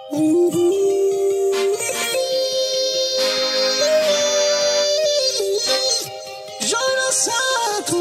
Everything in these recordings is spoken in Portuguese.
Joga Santo.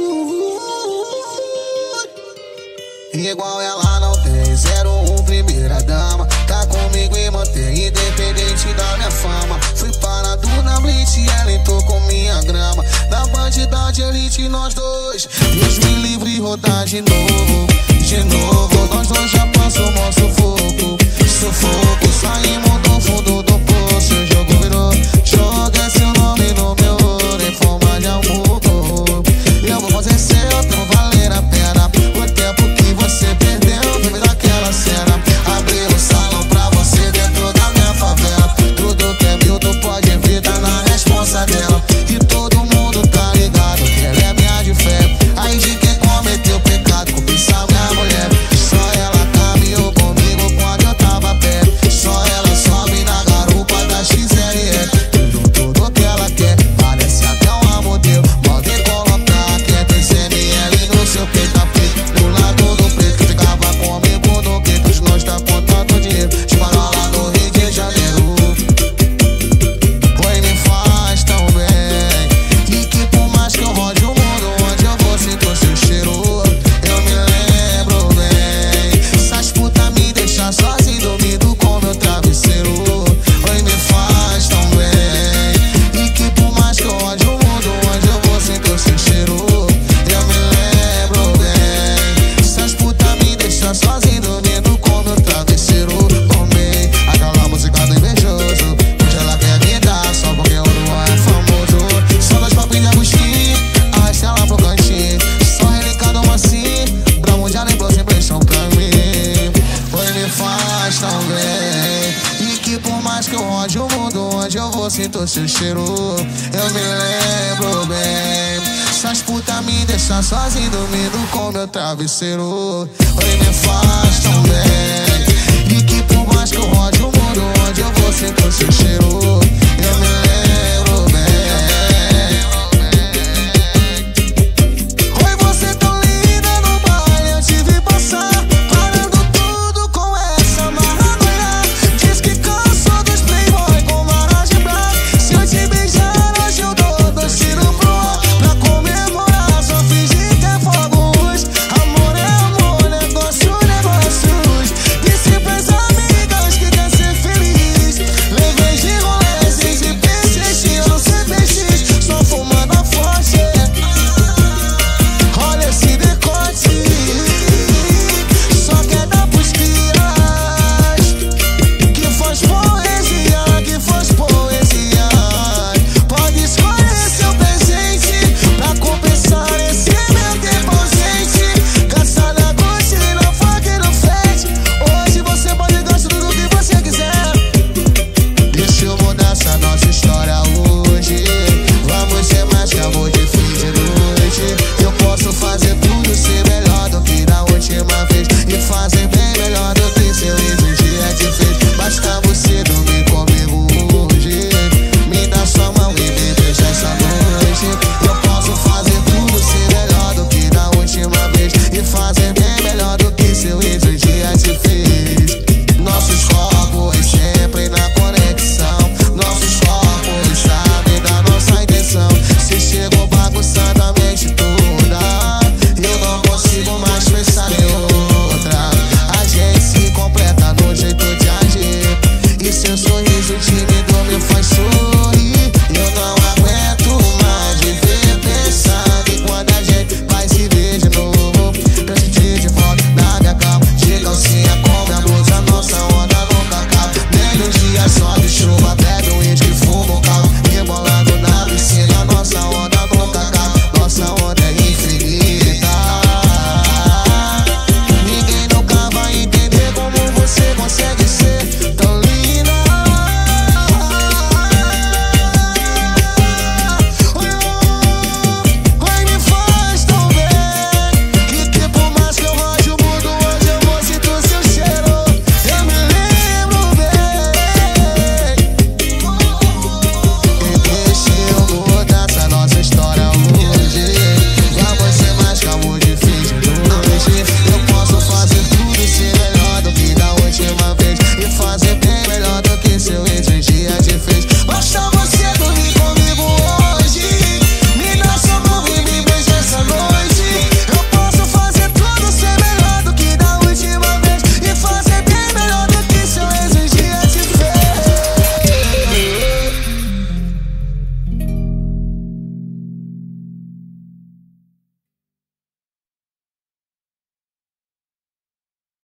Igual ela não tem, 01 primeira dama. Tá comigo e mantém, independente da minha fama. Fui parado na blitz e ela entrou com minha grama. Da bandidade elite nós dois, Deus me livre rodar de novo. De novo, nós dois já passamos sufoco. Sufoco, saímos do fundo do poço. O jogo virou, joga seu nome no meu ouro em forma de amor. Eu vou fazer seu, então valer a pena. O tempo que você perdeu, vive daquela cena. Abrir o salão pra você dentro da minha favela. Tudo que é meu, tu pode ver, tá na responsa dela. E todo mundo tá ligado que ela é minha de fé. Aí de quem cometeu pecado, cobiçar minha mulher. Só ela caminhou comigo quando eu tava perto. Só ela sobe na garupa da XRE. Tudo que ela quer, parece até uma modelo. Pode colocar que é TCML no seu peito. Do lado do preto que ficava comigo no gueto. Os nós tá contando dinheiro, esmarola no Rio de Janeiro. Oi, me faz tão bem. E que por mais que eu rode o mundo, onde eu vou sinto seu cheiro. Eu me lembro bem. Essas putas me deixam sozinho dormindo com meu travesseiro. Oi, me faz tão bem. E que por mais que eu rode o mundo, onde eu vou sinto seu cheiro. Eu me lembro bem. Essas putas me deixam sozinho dormindo com meu travesseiro. Tomei aquela música do invejoso. Hoje ela quer me dar só porque o Luan é famoso. Só das papinhas de Agostinho, arrasta ela pro cantinho. Só relicando assim, pra mundial lembrou sempre chão pra mim. Oi, me faz tão bem. E que por mais que eu rode o mundo, onde eu vou sinto seu cheiro. Eu me lembro bem. Essas putas me deixam sozinho dormindo com meu travesseiro. Oi, me faz tão